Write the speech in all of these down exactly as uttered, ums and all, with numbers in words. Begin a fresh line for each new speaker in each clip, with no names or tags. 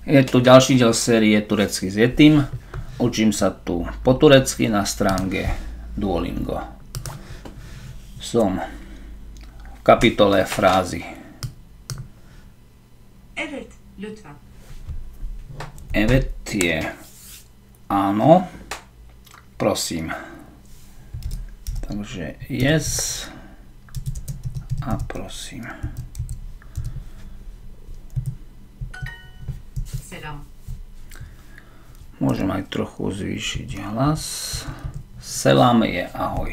Je tu ďalší diel série Turecky s Yetim. Učím sa tu po turecky na stránke Duolingo. Som v kapitole frázy.
Evet, lütfen.
Evet je áno, prosím. Takže yes a prosím.
Selam.
Môžem aj trochu zvýšiť hlas. Selam je ahoj.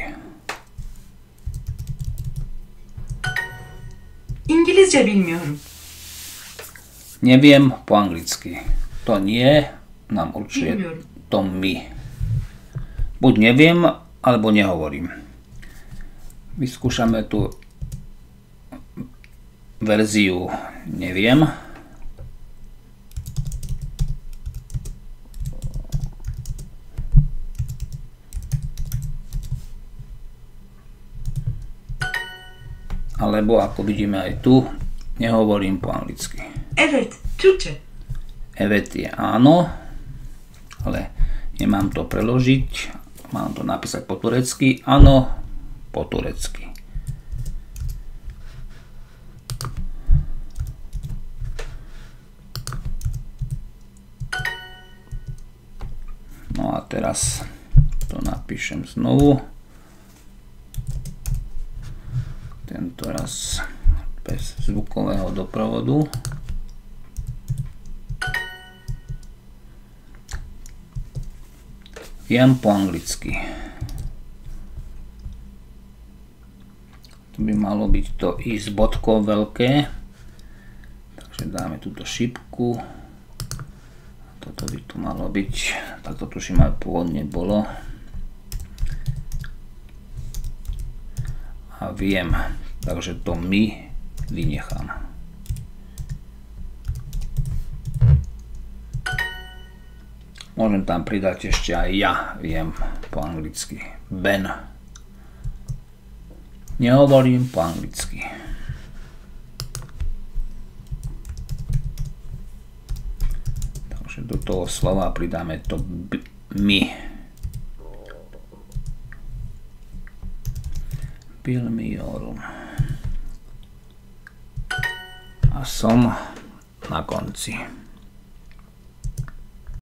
İngilizce bilmiyorum.
Neviem po anglicky. To nie nám určuje
Bilmiyorum.
to my. Buď neviem, alebo nehovorím. Vyskúšame tú verziu neviem. Alebo ako vidíme aj tu, nehovorím po anglicky.
Evet, Türkçe.
Evet je áno, ale nemám to preložiť, mám to napísať po turecky, áno, po turecky. No a teraz to napíšem znovu. Tento raz bez zvukového doprovodu. Viem po anglicky. Tu by malo byť to i s bodkou veľké. Takže dáme túto šipku. Toto by tu malo byť. Tak to tuším aj pôvodne bolo. A viem. Takže to my vynechám. Môžem tam pridať ešte aj ja viem po anglicky. Ben. Nehovorím po anglicky. Takže do toho slova pridáme to my. Bilmiyorum. A som na konci.